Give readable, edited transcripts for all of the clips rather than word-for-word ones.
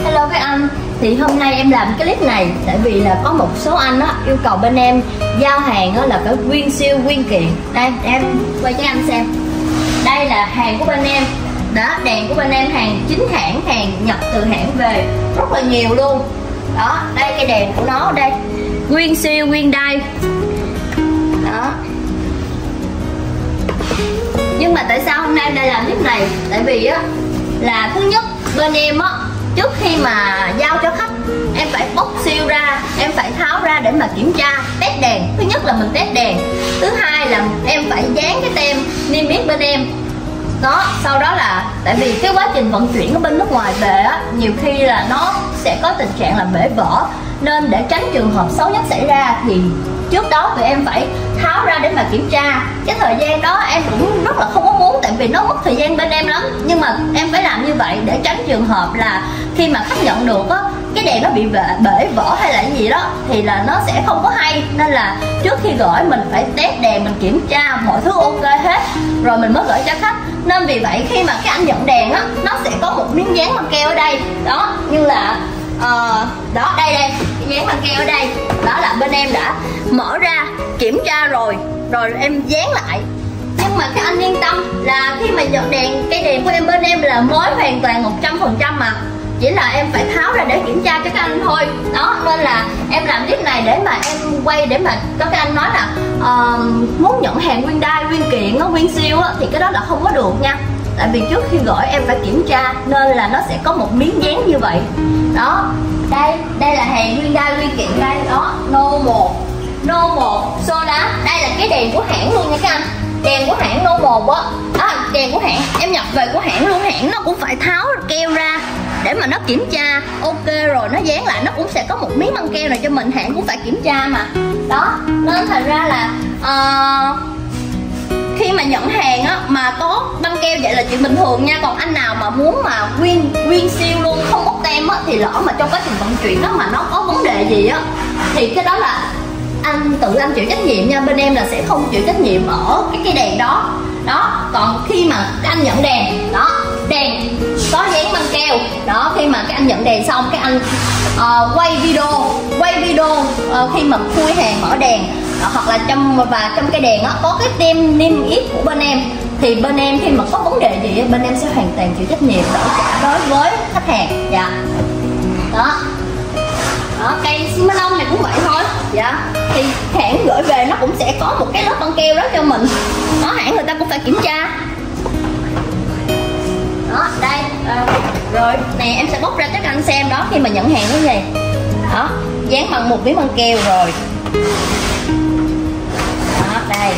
Hello các anh, thì hôm nay em làm cái clip này tại vì là có một số anh á yêu cầu bên em giao hàng á là phải nguyên siêu nguyên kiện. Đây em quay cho anh xem. Đây là hàng của bên em. Đó, đèn của bên em hàng chính hãng, hàng nhập từ hãng về rất là nhiều luôn. Đó, đây cái đèn của nó đây. Nguyên siêu nguyên đai. Đó. Nhưng mà tại sao hôm nay em đang làm clip này? Tại vì á là thứ nhất bên em á, trước khi mà giao cho khách em phải bóc siêu ra, em phải tháo ra để mà kiểm tra test đèn. Thứ nhất là mình test đèn, thứ hai là em phải dán cái tem niêm yết bên em. Đó, sau đó là tại vì cái quá trình vận chuyển ở bên nước ngoài về á, nhiều khi là nó sẽ có tình trạng là bể vỡ, nên để tránh trường hợp xấu nhất xảy ra thì trước đó tụi em phải tháo ra để mà kiểm tra. Cái thời gian đó em cũng rất là không có muốn, tại vì nó mất thời gian bên em lắm, nhưng mà em phải làm như vậy để tránh trường hợp là khi mà khách nhận được á, cái đèn nó bị bể vỡ hay là cái gì đó thì là nó sẽ không có hay. Nên là trước khi gửi mình phải test đèn, mình kiểm tra mọi thứ ok hết rồi mình mới gửi cho khách. Nên vì vậy khi mà cái anh nhận đèn á, nó sẽ có một miếng dán băng keo ở đây. Đó, như là đó, đây cái dán băng keo ở đây. Đó là bên em đã mở ra kiểm tra rồi em dán lại. Nhưng mà các anh yên tâm là khi mà nhận đèn, cây đèn của em bên em là mới hoàn toàn 100% mà, chỉ là em phải tháo ra để kiểm tra cho các anh thôi. Đó, nên là em làm clip này để mà em quay để mà có các anh nói là muốn nhận hàng nguyên đai, nguyên kiện, nó nguyên siêu á, thì cái đó là không có được nha. Tại vì trước khi gửi em phải kiểm tra, nên là nó sẽ có một miếng dán như vậy. Đó, đây là hàng nguyên đai, nguyên kiện đây. Đó, No 1 Soda. Đây là cái đèn của hãng luôn nha các anh. Đèn của hãng No 1 á. Đó, đèn của hãng, em nhập về của hãng luôn. Hãng nó cũng phải tháo keo ra để mà nó kiểm tra ok rồi nó dán lại. Nó cũng sẽ có một miếng băng keo này cho mình, hãng cũng phải kiểm tra mà. Đó, nên thành ra là khi mà nhận hàng á mà có băng keo vậy là chuyện bình thường nha. Còn anh nào mà muốn mà nguyên siêu luôn không bóc tem á, thì lỡ mà trong quá trình vận chuyển đó mà nó có vấn đề gì á, thì cái đó là anh tự anh chịu trách nhiệm nha. Bên em là sẽ không chịu trách nhiệm ở cái đèn đó. Đó, còn khi mà các anh nhận đèn, đó, đèn có dán băng keo. Đó, khi mà các anh nhận đèn xong, các anh quay video khi mà khui hàng mở đèn. Hoặc là trong cái đèn á có cái tem niêm yết của bên em, thì bên em khi mà có vấn đề gì bên em sẽ hoàn toàn chịu trách nhiệm đối với khách hàng. Dạ. Đó, cây xi lông này cũng vậy thôi. Dạ, thì hãng gửi về nó cũng sẽ có một cái lớp băng keo đó cho mình. Đó, hãng người ta cũng phải kiểm tra. Đó, đây rồi nè, em sẽ bóc ra cho các anh xem. Đó, khi mà nhận hàng như vậy, đó, dán bằng một miếng băng keo rồi. Đó, đây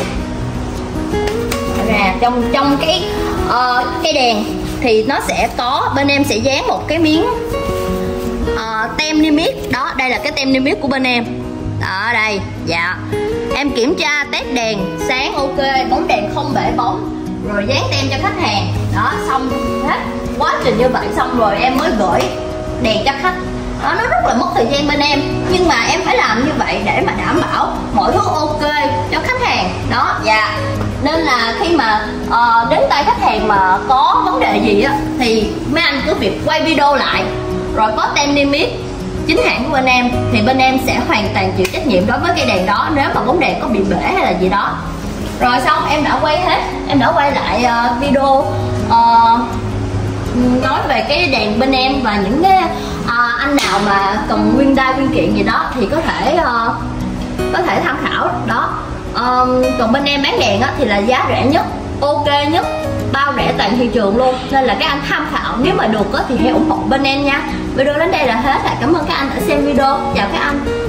ra trong cái đèn thì nó sẽ có, bên em sẽ dán một cái miếng tem niêm yết. Đó, đây là cái tem niêm yết của bên em. Đó, đây. Dạ, em kiểm tra test đèn sáng ok, bóng đèn không bể bóng, rồi dán tem cho khách hàng. Đó, xong hết quá trình như vậy xong rồi em mới gửi đèn cho khách. Đó, nó rất là mất thời gian bên em, nhưng mà em phải làm như vậy để mà đảm bảo mọi thứ ok cho khách hàng. Đó, dạ. Nên là khi mà đến tay khách hàng mà có vấn đề gì á, thì mấy anh cứ việc quay video lại, rồi có tem niêm yết chính hãng của bên em, thì bên em sẽ hoàn toàn chịu trách nhiệm đối với cái đèn đó nếu mà bóng đèn có bị bể hay là gì đó. Rồi xong em đã quay hết, em đã quay lại video nói về cái đèn bên em, và những cái anh nào mà cần nguyên đai nguyên kiện gì đó thì có thể tham khảo. Đó, còn bên em bán đèn á, thì là giá rẻ nhất, ok nhất, bao rẻ toàn thị trường luôn. Nên là các anh tham khảo, nếu mà được á, thì hãy ủng hộ bên em nha. Video đến đây là hết. Cảm ơn các anh đã xem video. Chào các anh.